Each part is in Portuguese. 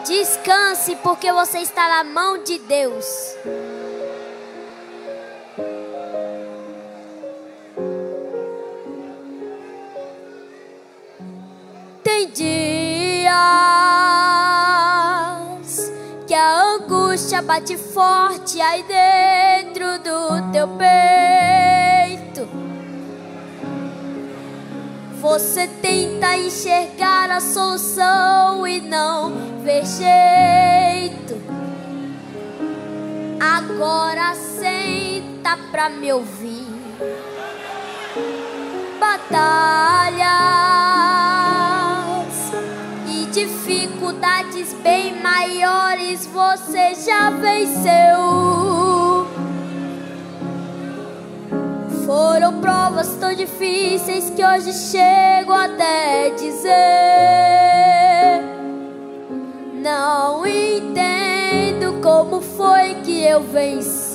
Descanse, porque você está na mão de Deus. Tem dias que a angústia bate forte aí dentro do teu peito. Você tenta enxergar a solução e não vê jeito. Agora senta pra me ouvir. Batalhas e dificuldades bem maiores você já venceu. Foram provas tão difíceis que hoje chego até dizer: não entendo como foi que eu venci.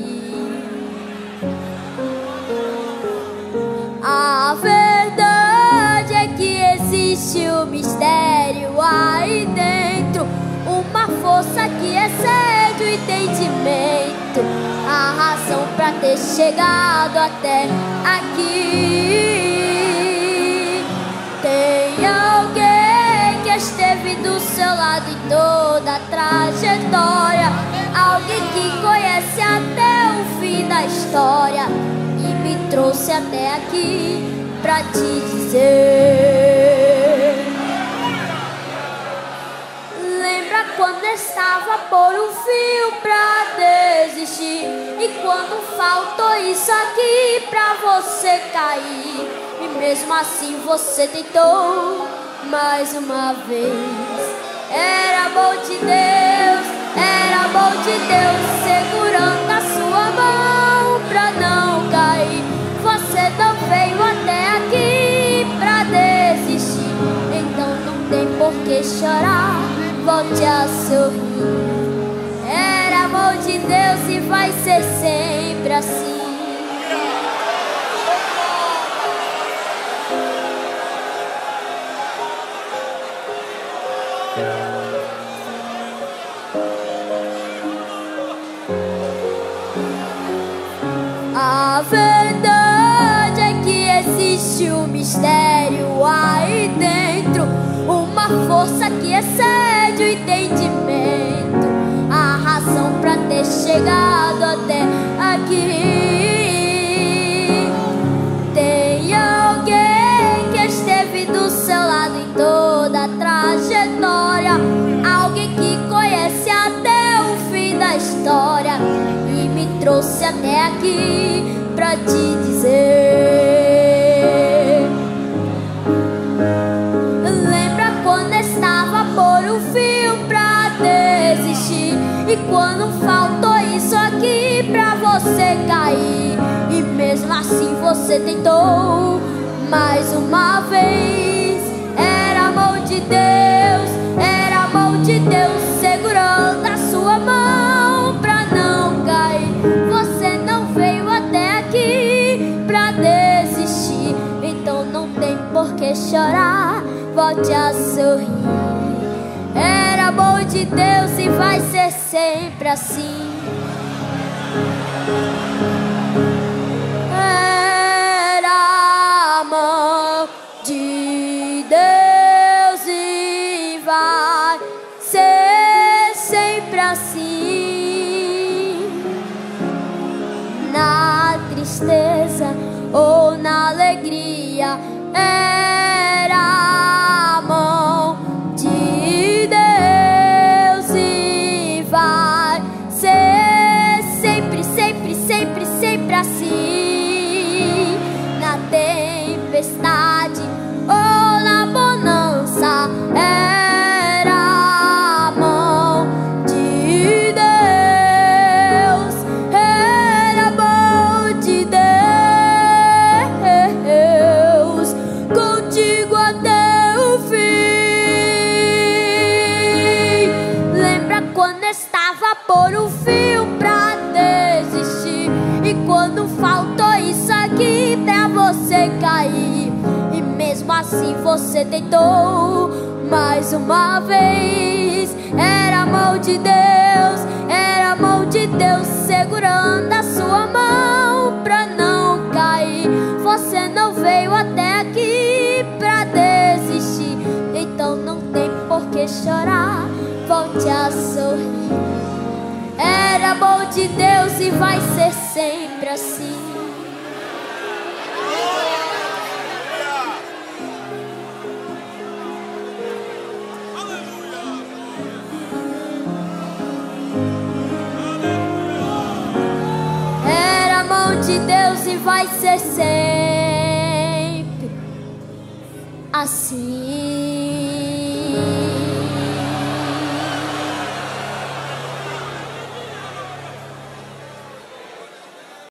A verdade é que existe um mistério aí dentro, uma força que excede o entendimento, a razão pra ter chegado até aqui. Tem alguém que esteve do seu lado em toda a trajetória, alguém que conhece até o fim da história e me trouxe até aqui pra te dizer: lembra quando estava por um fio pra desistir, e quando faltou isso aqui pra você cair, e mesmo assim você tentou mais uma vez. Era bom de Deus, era bom de Deus segurando a sua mão pra não cair. Você não veio até aqui pra desistir, então não tem por que chorar, volte a sorrir. Era amor de Deus e vai ser sempre assim. A verdade é que existe um mistério aí dentro, uma força que excede o entendimento, a razão pra ter chegado até aqui. Tem alguém que esteve do seu lado em toda a trajetória, alguém que conhece até o fim da história e me trouxe até aqui pra te dizer: lembra quando estava por um fio pra desistir, e quando faltou isso aqui pra você cair, e mesmo assim você tentou mais uma vez. Era amor de Deus, era amor de Deus segurando a sua mão pra não cair. Você não veio até aqui pra desistir, então não tem por que chorar, volte a sorrir. Era amor de Deus e vai ser sempre assim. Era amor de Deus e vai ser sempre assim. Na tristeza ou na alegria, era a mão de Deus e vai ser sempre, sempre, sempre, sempre assim. Na tempestade ou na bonança, era a mão de Deus, era a mão de Deus, contigo até o fim. Lembra quando estava por um fio pra desistir, e quando faltou isso aqui pra você cair, e mesmo assim você tentou mais uma vez. Era a mão de Deus, era a mão de Deus segurando a sua mão pra não cair. Você não veio até aqui pra desistir, então não tem por que chorar, volte a sorrir. Era a mão de Deus e vai ser sempre assim. Era a mão de Deus e vai ser sempre assim.